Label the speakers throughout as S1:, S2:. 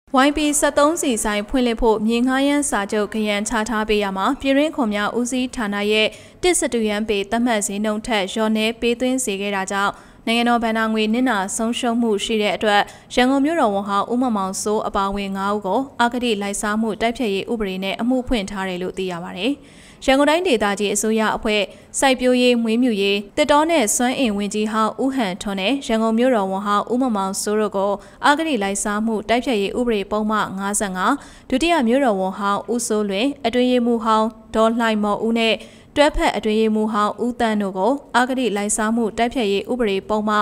S1: YP 73စီဆိုင်ဖွင့်လှစ်ဖို့မြေငှားရမ်းစာချုပ်ခရမ်းချထားပေးရမှာပြည်ရင်းခွန်များဦးစီးဌာနရဲ့တစ်စတူရန်ပေသတ်မှတ်စည်းနှုန်းထက်လျော်နှဲပေးသွင်းစေခဲ့တာကြောင့်နိုင်ငံတော်ဗဏ္ဍာငွေနစ်နာဆုံးရှုံးမှုရှိတဲ့အတွက်ရန်ကုန်မြို့တော်ဝန်ဟောင်းဦးမောင်မောင်စိုးအပါအဝင်9ဦးကိုအဂတိလိုက်စားမှုတိုက်ဖျက်ရေးဥပဒေနဲ့အမှုဖွင့်ထားတယ်လို့သိရပါတယ်။ရန်ကုန်တိုင်းဒေသကြီးအစိုးရအဖွဲ့စိုက်ပျိုးရေးမွေးမြူရေးတစ်တော်နဲ့စွမ်းအင်ဝင်ကြီးဟောင်းဦးဟန်ထွန်းနဲ့ရန်ကုန်မြို့တော်ဝန်ဟောင်းဦးမောင်မောင်စိုးတို့ကိုအဂတိလိုက်စားမှုတိုက်ဖျက်ရေးဥပဒေပုံမှန်55ဒုတိယမြို့တော်ဝန်ဟောင်းဦးစိုးလွင်အတွင်းရေးမှူးဟောင်းဒေါ်လှိုင်မော်ဦးနဲ့တွဲဖက်အတွင်းရေးမှူးဟောင်းဦးတန်းတို့ကိုအဂတိလိုက်စားမှုတိုက်ဖျက်ရေးဥပဒေပုံမှန်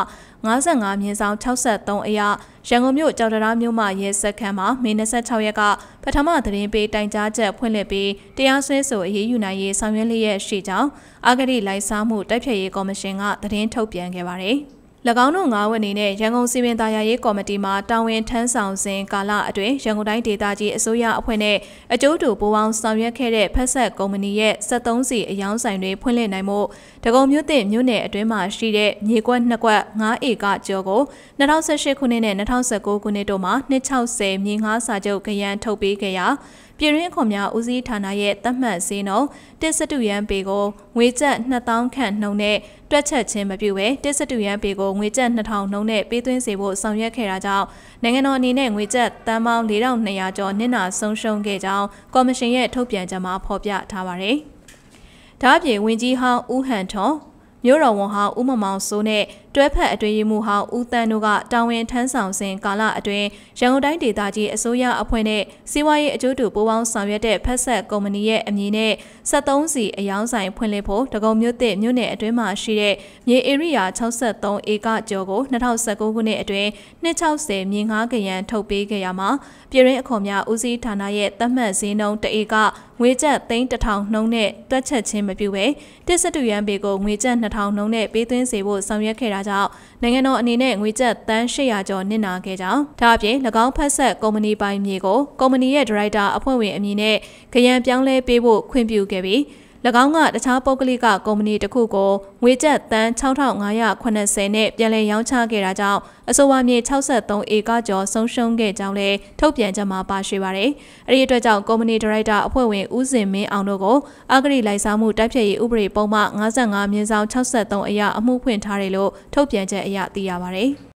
S1: 55/63အရရန်ကုန်မြို့ကြောက်တရားမြို့မှရဲစခန်းမှာမေ26ရက်ကပထမသတင်းပေးတိုင်ကြားချက်ဖွင့်လှစ်ပြီးတရားစွဲဆိုအရေးယူနိုင်ရေးဆောင်ရွက်လျက်ရှိကြောင်းအဂတိလိုက်စားမှုတိုက်ဖျက်ရေးကော်မရှင်ကသတင်းထုတ်ပြန်ခဲ့ပါတယ်။၎င်းတို့9ဝန်နေနဲ့ရန်ကုန်စီမံသားရေးကော်မတီမှတာဝန်ထမ်းဆောင်စဉ်ကာလအတွင်းရန်ကုန်တိုင်းဒေသကြီးအစိုးရအဖွဲ့နဲ့အကျိုးတူပူးပေါင်းဆောင်ရွက်ခဲ့တဲ့ဖက်ဆက်ကုမ္ပဏီရဲ့73စီအယောင်းဆိုင်တွေဖွင့်လှစ်နိုင်မှုဒဂုံမြို့သစ်မြို့နယ်အတွင်းမှာရှိတဲ့မြေကွက်2ကွက်9ဧကကျော်ကို2018ခုနှစ်နဲ့2019ခုနှစ်တို့မှာ260မြေငှားစာချုပ်ခရမ်းထုတ်ပေးခဲ့ရာပြည်ရင်းခွန်များဦးစီးဌာနရဲ့သတ်မှတ်စည်းနှုန်းတစ်စတူရန်ပေကိုငွေကျပ်2000ခန့်နှုန်းနဲ့တွက်ချက်ခြင်းမပြုဘဲတစ်စတူရန်ပေကိုငွေကျပ်2000နှုန်းနဲ့ပေးသွင်းစေဖို့ဆောင်ရွက်ခဲ့တာကြောင့်နိုင်ငံတော်အနေနဲ့ငွေကျပ်တန်ပေါင်း4200ကျော်နစ်နာဆုံးရှုံးခဲ့ကြောင်းကော်မရှင်ရဲ့ထုတ်ပြန်ချက်မှာဖော်ပြထားပါတယ်။ဒါ့အပြင်ဝန်ကြီးဟောင်းဦးဟန်ထွန်းမြို့တော်ဝန်ဟောင်းဦးမောင်မောင်စိုးနဲ့တွဲဖက်အတွင်းရေးမှူးဟောင်းဦးတန်းတို့ကတာဝန်ထမ်းဆောင်စဉ်ကာလအတွင်းရန်ကုန်တိုင်းဒေသကြီးအစိုးရအဖွဲ့နဲ့စီးပွားရေးအကျိုးတူပူးပေါင်းဆောင်ရွက်တဲ့ဖက်ဆက်ကုမ္ပဏီရဲ့အမည်နဲ့73စီအယောင်းဆိုင်ဖွင့်လှစ်ဖို့ဒဂုံမြို့သစ်မြို့နယ်အတွင်းမှာရှိတဲ့မြေဧရိယာ63ဧကကျော်ကို2019ခုနှစ်အတွင်း260မြေငှားကရန်ထုတ်ပေးခဲ့ရမှာပြည်ရင်းအခွန်များဦးစီးဌာနရဲ့သတ်မှတ်စည်းနှုန်း1ဧကငွေကျပ်3000နှုန်းနဲ့တွက်ချက်ခြင်းမပြုဘဲတစ်စတူရန်ပေကိုငွေကျပ်2000နှုန်းနဲ့ပေးသွင်းစေဖို့ဆောင်ရွက်ခဲ့တာကြောင့်နိုင်ငံတော်အနေနဲ့ငွေကျပ်တန်း800ကျော်နစ်နာခဲ့ကြောင်းဒါအပြင်၎င်းဖက်ဆက်ကုမ္ပဏီပိုင်မြေကိုကုမ္ပဏီရဲ့ဒါရိုက်တာအဖွဲ့ဝင်အမည်နဲ့ခရမ်းပြောင်းလဲပေးဖို့ခွင့်ပြုခဲ့ပြီး၎င်းကတခြားပုဂ္ဂလိကကုမ္ပဏီတစ်ခုကိုငွေကျပ်တန်း6580နဲ့ပြန်လည်ရောင်းချခဲ့တာကြောင့်အဆိုပါမြေ63ဧကကျော်ဆုံးရှုံးခဲ့ကြောင်းလည်းထုတ်ပြန်ချက်မှာပါရှိပါတယ်။အဲဒီအတွက်ကြောင့်ကုမ္ပဏီဒါရိုက်တာအဖွဲ့ဝင်ဦးစင်မင်းအောင်တို့ကိုအဂတိလိုက်စားမှုတိုက်ဖျက်ရေးဥပဒေပုံမှန်55/63အရအမှုဖွင့်ထားတယ်လို့ထုတ်ပြန်ချက်အရသိရပါတယ်။